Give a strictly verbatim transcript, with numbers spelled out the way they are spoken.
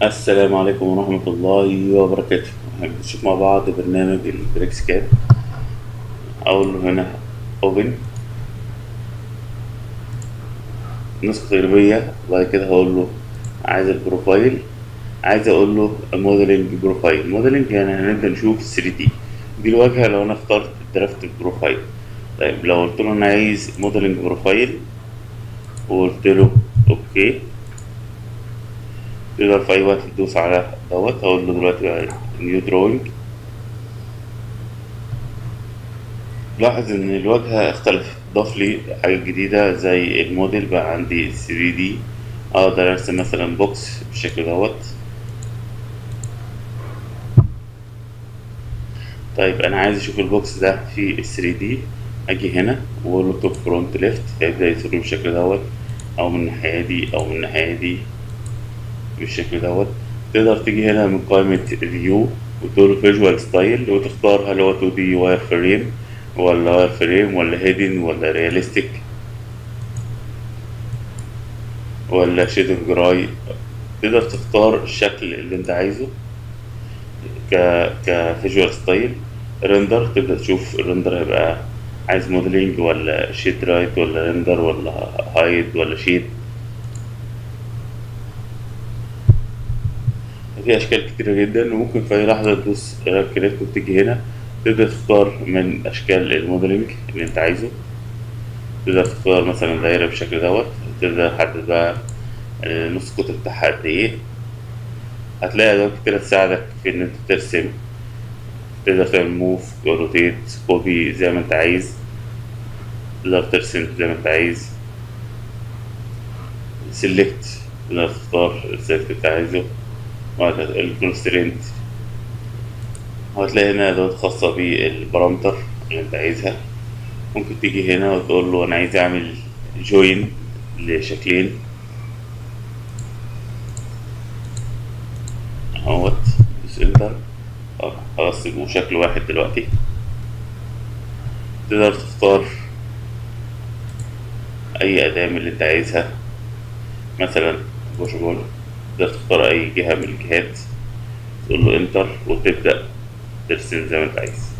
السلام عليكم ورحمة الله وبركاته. هنشوف مع بعض برنامج البريكس كاد. أقول له هنا أوبن نسخة تجريبية، وبعد كده هقول له عايز البروفايل، عايز أقول له موديلنج بروفايل. موديلنج يعني هنبدأ نشوف ثري دي دي الواجهة لو أنا اخترت درافت بروفايل. طيب لو قلت له أنا عايز موديلنج بروفايل وقلت له أوكي، تقدر في أي وقت تدوس على دوت. هقول له دلوقتي نيو دروينج. لاحظ ان الواجهة اختلفت، ضاف لي حاجات جديدة زي الموديل بقى عندي ثري دي. اقدر ارسم مثلا بوكس بالشكل دوت. طيب انا عايز اشوف البوكس ده في ثري دي، اجي هنا واقول له توب فرونت ليفت، هيبدأ يصير بالشكل دوت، او من الناحية دي او من الناحية دي بالشكل دوت. تقدر تيجي هنا من قائمة فيو وتقول له فيجوال ستايل، وتختار هل هو تو دي واير فريم ولا واير فريم ولا هيدن ولا رياليستيك ولا شيدنج جراي. تقدر تختار الشكل اللي انت عايزه ك كفيجوال ستايل. ريندر، تبدأ تشوف الريندر هيبقى عايز موديلنج ولا شيد رايت ولا ريندر ولا هايد ولا شيد. في أشكال كتيرة جدا، وممكن في أي لحظة تدوس كليك وتيجي هنا تبدأ تختار من أشكال الموديلنج اللي انت عايزه. تقدر تختار مثلا دايرة بالشكل دوت، تبدأ تحدد بقى نص القطر بتاعها قد ايه. هتلاقي أدوات كتيرة تساعدك في إن أنت ترسم. تقدر تعمل موف، روتيت، كوبي زي ما انت عايز. تقدر ترسم زي ما انت عايز. سيلكت، تقدر تختار السيلكت اللي انت عايزه. وهكذا الكونسترينت. وهتلاقي هنا أدوات خاصة بالبارامتر اللي انت عايزها. ممكن تيجي هنا وتقول له أنا عايز أعمل جوين لشكلين اهوت. دوس انتر. اه خلاص يبقوا شكل واحد دلوقتي. تقدر تختار أي أداة من اللي انت عايزها، مثلا بوش بول. تقدر تختار أي جهة من الجهات، تقول له انتر وتبدأ ترسم زي ما انت عايز.